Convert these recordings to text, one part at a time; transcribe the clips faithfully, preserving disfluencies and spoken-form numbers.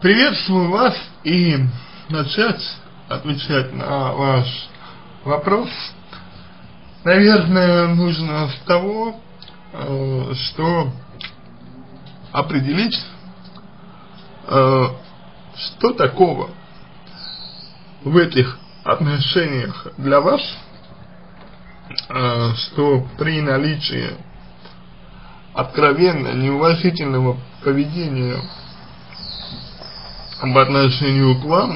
Приветствую вас и начать отвечать на ваш вопрос, наверное, нужно с того, э, что определить, э, что такого в этих отношениях для вас, э, что при наличии откровенно неуважительного поведения по отношению к вам,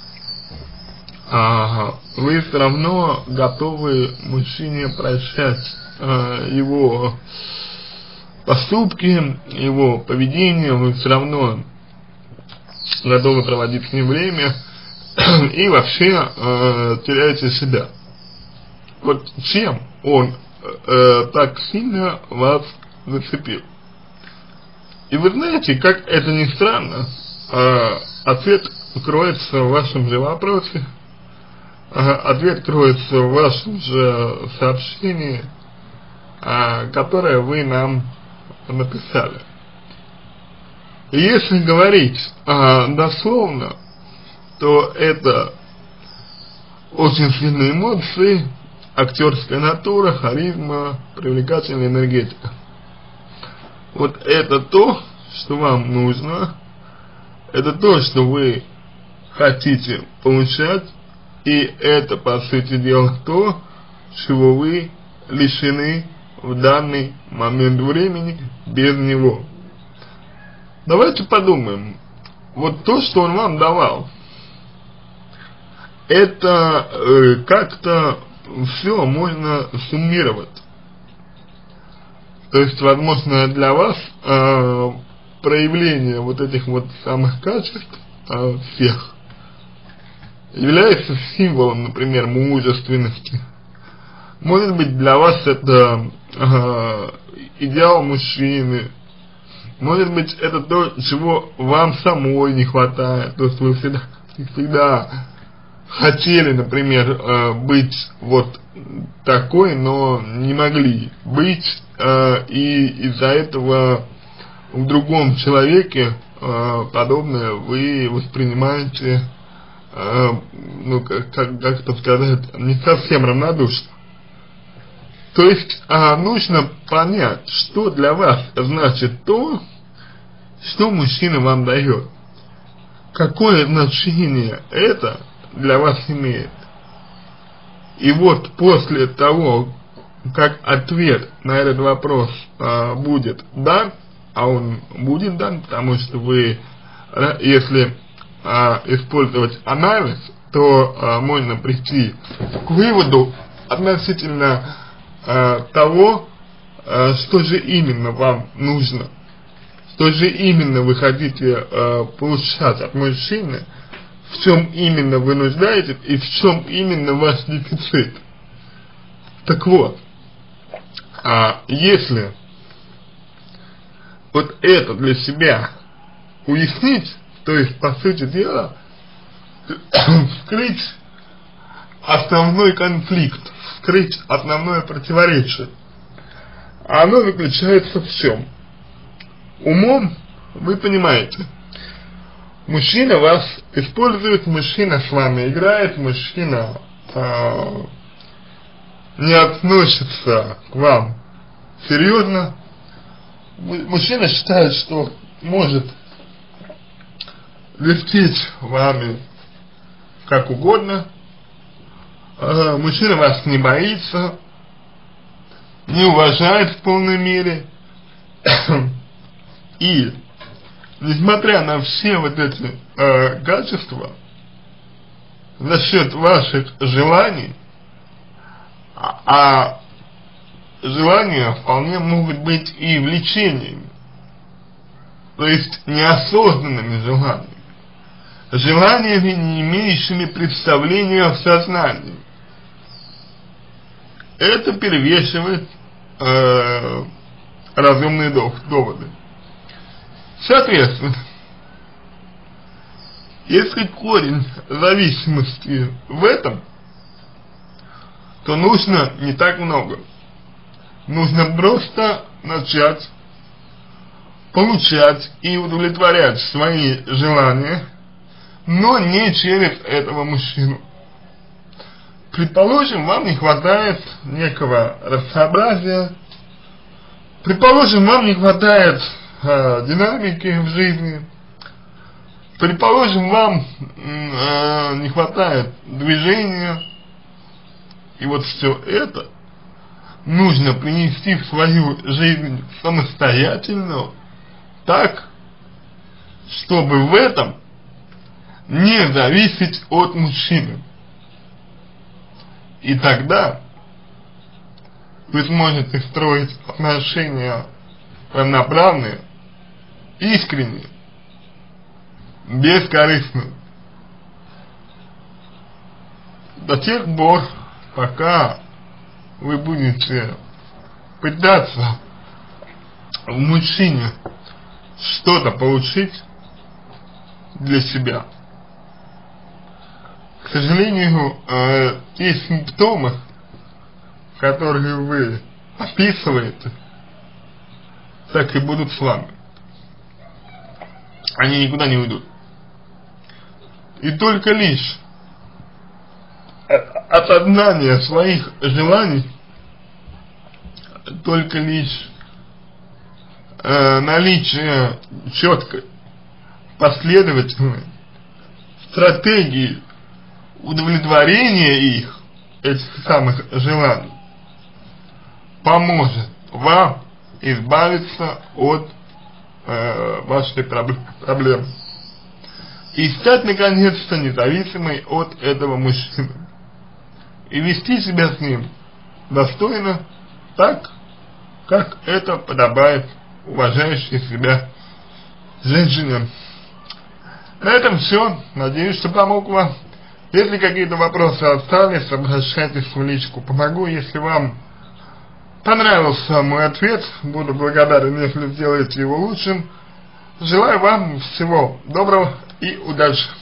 а, вы все равно готовы мужчине прощать а, его поступки, его поведение, вы все равно готовы проводить с ним время и вообще а, теряете себя. Вот чем он а, так сильно вас зацепил? И вы знаете, как это ни странно, а, ответ кроется в вашем же вопросе, а, ответ кроется в вашем же сообщении, а, которое вы нам написали. И если говорить а, дословно, то это очень сильные эмоции, актерская натура, харизма, привлекательная энергетика. Вот это то, что вам нужно. Это то, что вы хотите получать, и это, по сути дела, то, чего вы лишены в данный момент времени без него. Давайте подумаем. Вот то, что он вам давал, это э, как-то все можно суммировать. То есть, возможно, для вас э, проявление вот этих вот самых качеств а, всех является символом, например, мужественности. Может быть, для вас это а, идеал мужчины. Может быть, это то, чего вам самой не хватает. То есть вы всегда, всегда хотели, например, а, быть вот такой, но не могли быть, а, и из-за этого в другом человеке э, подобное вы воспринимаете, э, ну, как, как, как это сказать, не совсем равнодушно. То есть э, нужно понять, что для вас значит то, что мужчина вам дает. Какое значение это для вас имеет. И вот после того, как ответ на этот вопрос э, будет дан, а он будет дан, потому что вы, если а, использовать анализ, то а, можно прийти к выводу относительно а, того, а, что же именно вам нужно, что же именно вы хотите а, получать от мужчины, в чем именно вы нуждаетесь и в чем именно ваш дефицит. Так вот, а, если вот это для себя уяснить, то есть, по сути дела, вскрыть основной конфликт, вскрыть основное противоречие. Оно заключается в чем? Умом вы понимаете, мужчина вас использует, мужчина с вами играет, мужчина э, не относится к вам серьезно. Мужчина считает, что может вертеть вами как угодно, э, мужчина вас не боится, не уважает в полной мере, и несмотря на все вот эти э, качества, за счет ваших желаний, а, а желания вполне могут быть и влечениями, то есть неосознанными желаниями, желаниями, не имеющими представления в сознании. Это перевешивает э, разумные доводы. Соответственно, если корень зависимости в этом, то нужно не так много. Нужно просто начать получать и удовлетворять свои желания, но не через этого мужчину. Предположим, вам не хватает некого разнообразия, предположим, вам не хватает э, динамики в жизни, предположим, вам э, не хватает движения, и вот все это нужно принести в свою жизнь самостоятельно, так, чтобы в этом не зависеть от мужчины. И тогда вы сможете строить отношения равноправные, искренние, бескорыстные. До тех пор, пока вы будете пытаться в мужчине что-то получить для себя, к сожалению, э, те симптомы, которые вы описываете, так и будут с вами. Они никуда не уйдут. И только лишь осознание своих желаний, только лишь э, наличие четкой, последовательной стратегии удовлетворения их, этих самых желаний, поможет вам избавиться от э, вашей проблемы и стать наконец-то независимой от этого мужчины и вести себя с ним достойно, так, как это подобает уважающей себя женщине. На этом все. Надеюсь, что помог вам. Если какие-то вопросы остались, обращайтесь в личку, помогу. Если вам понравился мой ответ, буду благодарен, если сделаете его лучшим. Желаю вам всего доброго и удачи.